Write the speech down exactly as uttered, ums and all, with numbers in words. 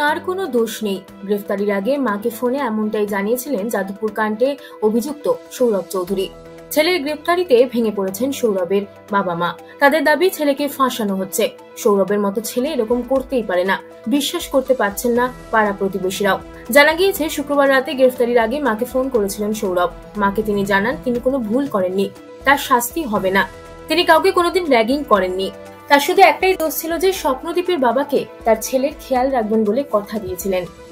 তার কোনো দোষ নেই। গ্রেফতারির আগে মাকে ফোনে এমনটাই জানিয়েছিলেন যাদবপুর কাণ্ডে অভিযুক্ত সৌরভ চৌধুরী। ছেলের গ্রেফতারিতে ভেঙে পড়েছেন সৌরভের বাবা মা। তাদের দাবি ছেলেকে ফাঁসানো হচ্ছে। সৌরভের মতো ছেলে এরকম করতেই পারে না, বিশ্বাস করতে পারছেন না পাড়া প্রতিবেশীরাও। জানা গিয়েছে শুক্রবার রাতে গ্রেফতারির আগে মাকে ফোন করেছিলেন সৌরভ। মাকে তিনি জানান তিনি কোনো ভুল করেননি, তার শাস্তি হবে না। তিনি কাউকে কোনোদিন র্যাগিং করেননি। তার শুধু একটাই দোষ ছিল যে স্বপ্নদীপের বাবাকে তার ছেলের খেয়াল রাখবেন বলে কথা দিয়েছিলেন।